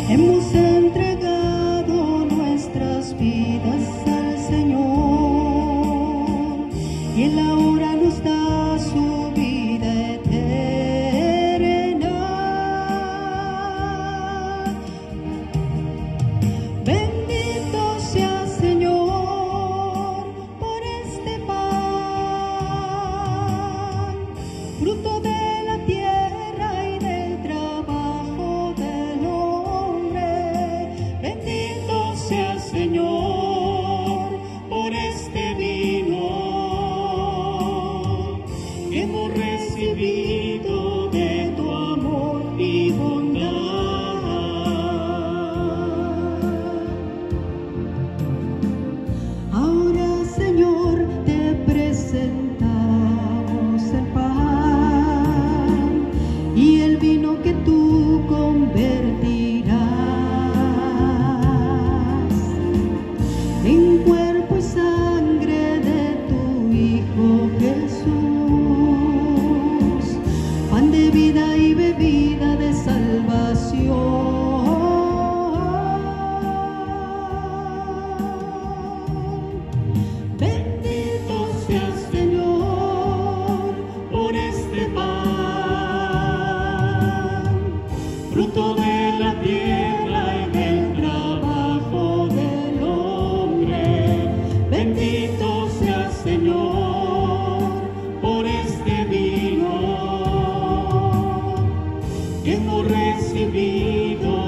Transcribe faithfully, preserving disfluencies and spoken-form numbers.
Hemos entregado nuestras vidas al Señor y Él ahora nos da su vida eterna. Bendito sea Señor por este pan, fruto de la tierra y del trabajo del hombre. Bendito sea Señor por este vino que hemos recibido de tu amor y bondad. Ahora, Señor, te presentamos el pan y el vino que tú convertirás en cuerpo y sangre de tu Hijo Jesús, pan de vida y bebida de salvación. Bendito sea Señor por este pan, fruto de la tierra y del trabajo del hombre. Bendito sea Señor por este vino que hemos recibido